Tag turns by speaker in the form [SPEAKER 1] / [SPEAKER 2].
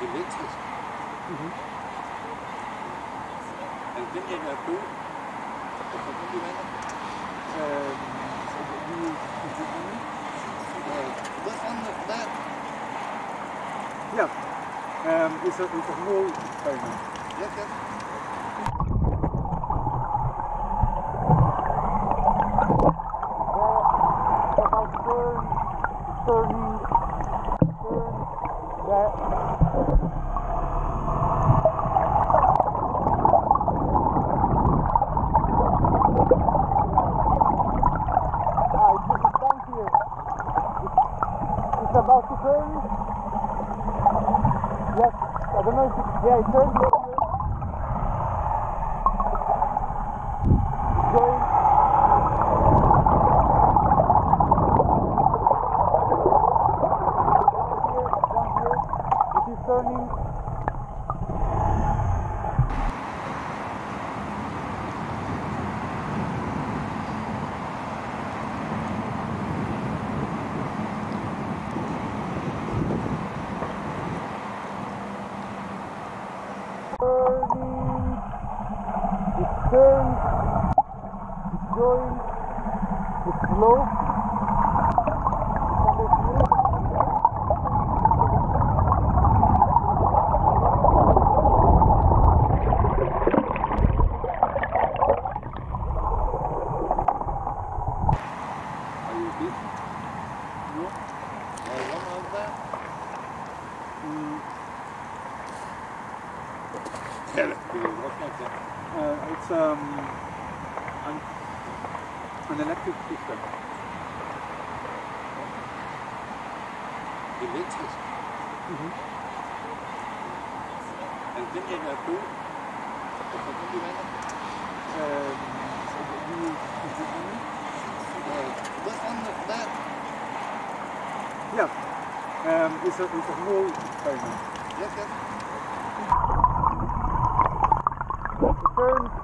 [SPEAKER 1] elektrisk. Er det den, jeg kan bruge? Og få den i vandet? What's on that?
[SPEAKER 2] Yeah, it's a small timer.
[SPEAKER 1] Yes, yes.
[SPEAKER 2] Turning, that. It's down here. It's about to turn. Yes, I don't know if it turned here. It's going. Turning. It turns, it's going, it's slow. It's an electric system.
[SPEAKER 1] Elektrisk? Er det den, jeg kan bruge? Og få den i vandet? What's on that?
[SPEAKER 2] Yeah, it's a small timer.
[SPEAKER 1] Yes, yes.
[SPEAKER 2] Turn.